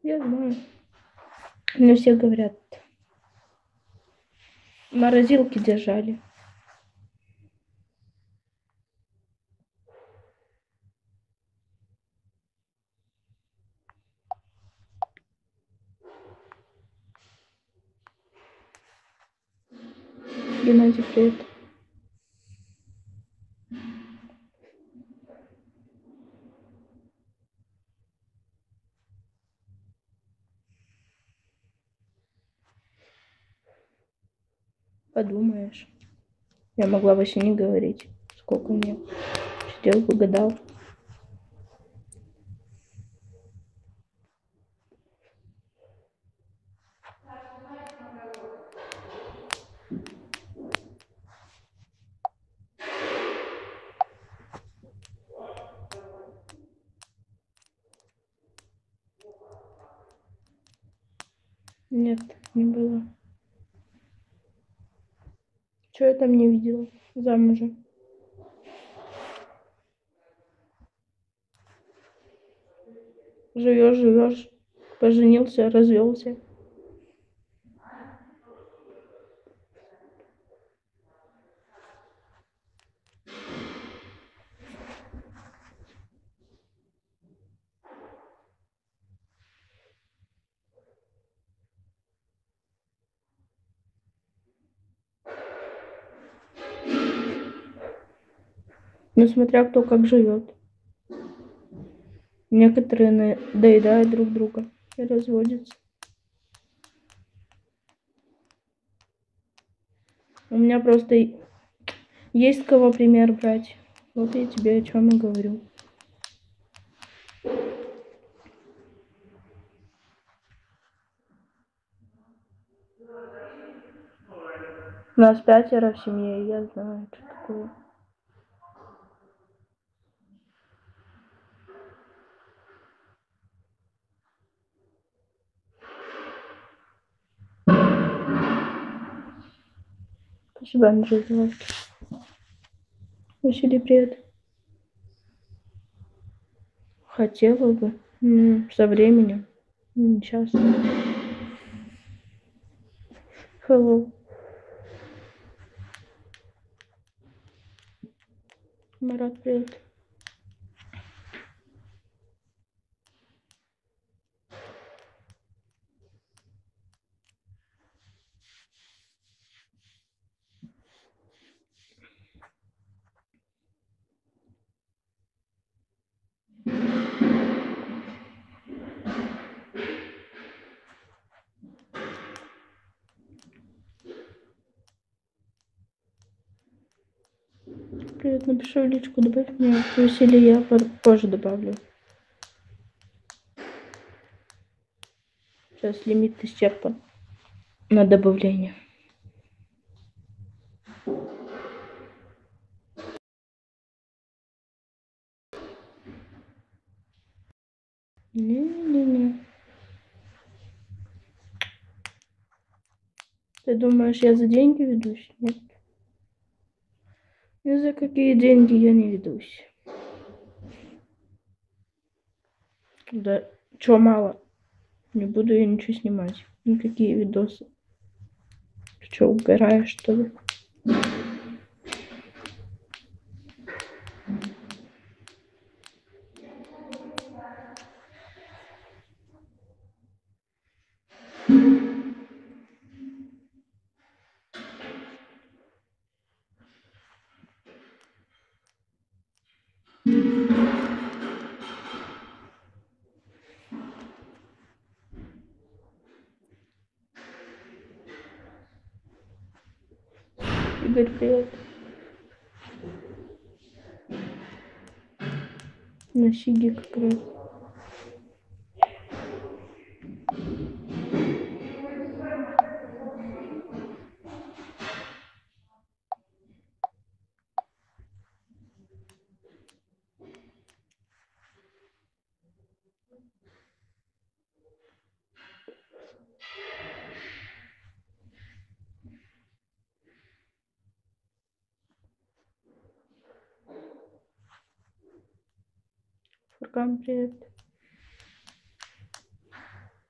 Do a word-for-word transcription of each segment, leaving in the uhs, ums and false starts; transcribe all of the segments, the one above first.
Я знаю. Мне все говорят. Морозилки держали. Геннадий, привет. Подумаешь. Я могла вообще не говорить, сколько мне. Сидел бы, гадал. Нет, не было. Чего я там не видела? Замужем. Живешь, живешь. Поженился, развелся. Ну, смотря кто как живет. Некоторые доедают друг друга и разводятся. У меня просто есть с кого пример брать. Вот я тебе о чем и говорю. Нас пятеро в семье, и я знаю, что такое. Спасибо, Андрей, за лайки. Василий, привет. Хотела бы. М, со временем. Не часто. Hello. Марат, привет. Привет, напиши в личку, добавь меня. Василий, я позже добавлю. Сейчас лимит исчерпан на добавление. Не-не-не. Ты думаешь, я за деньги ведусь? Нет. Ни за какие деньги я не ведусь. Да, чё мало? Не буду я ничего снимать. Никакие видосы. Ты чё, угораешь, что ли? Игорь, привет. На сиги как раз. Фуркан, привет.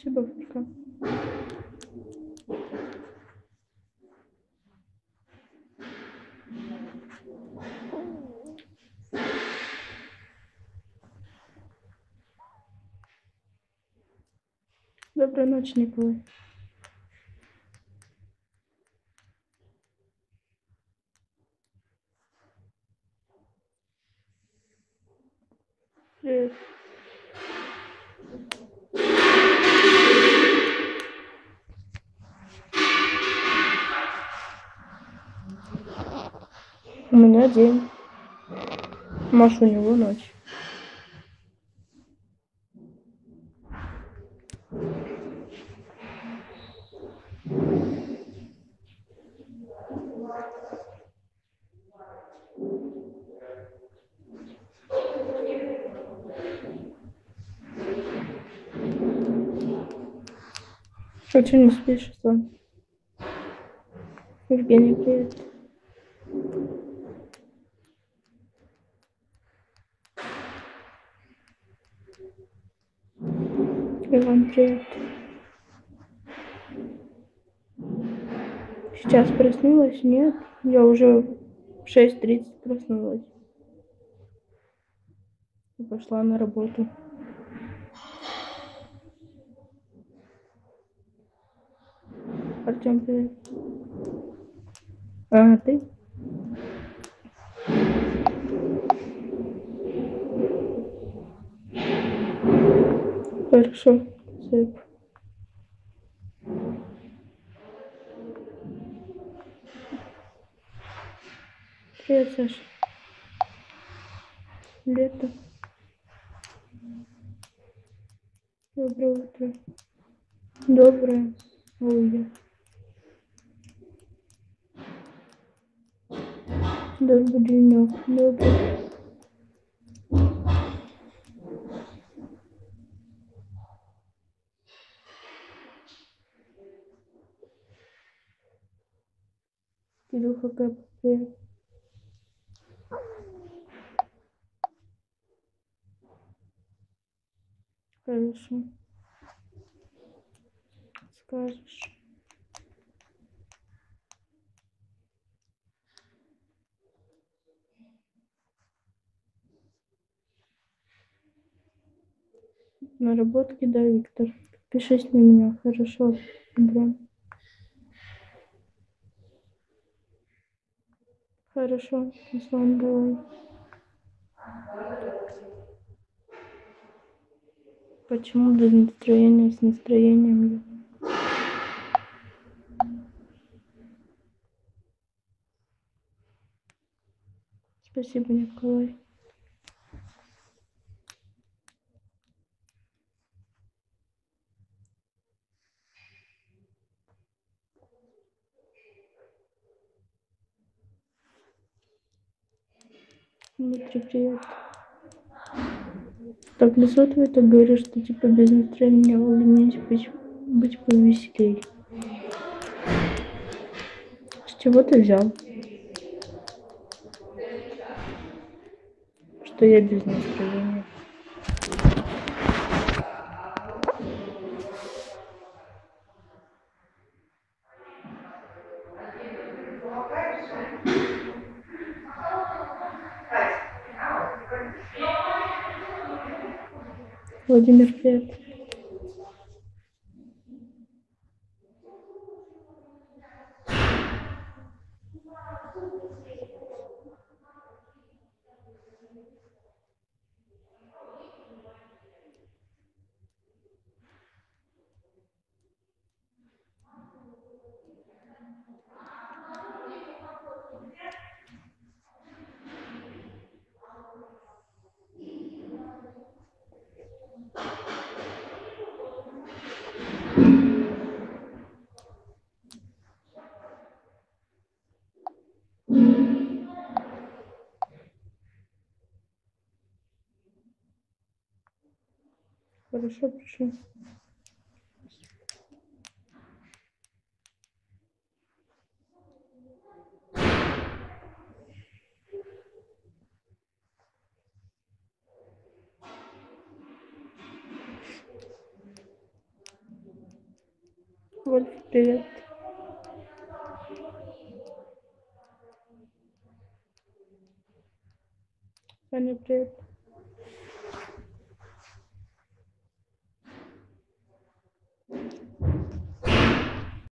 Спасибо, пока. Доброй ночи, Николай. Привет. У меня день. Маш, у него ночь. Что ты не спишь, Сон? Евгений, привет. Иван, привет. Сейчас проснулась? Нет, я уже в шесть тридцать проснулась. И пошла на работу. Артем, привет. А, ты? Хорошо. Сэп. Привет, Саша. Лето. Доброе утро. Доброе. Ой. Добрый денек. Добрый. Кирюха, как привет. Хорошо. Скажешь. Наработки, да, Виктор. Подпишись на меня. Хорошо. Да. Хорошо. Руслан, давай. Почему без настроения с настроением? Спасибо, Николай. Дмитрий, привет. Так, лицо твое так говоришь, что типа без настроения улыбнись, быть, быть повеселей. С чего ты взял? Что я без настроения? Владимир, привет. Хорошо, пришел. Вольф, привет. Саня, привет.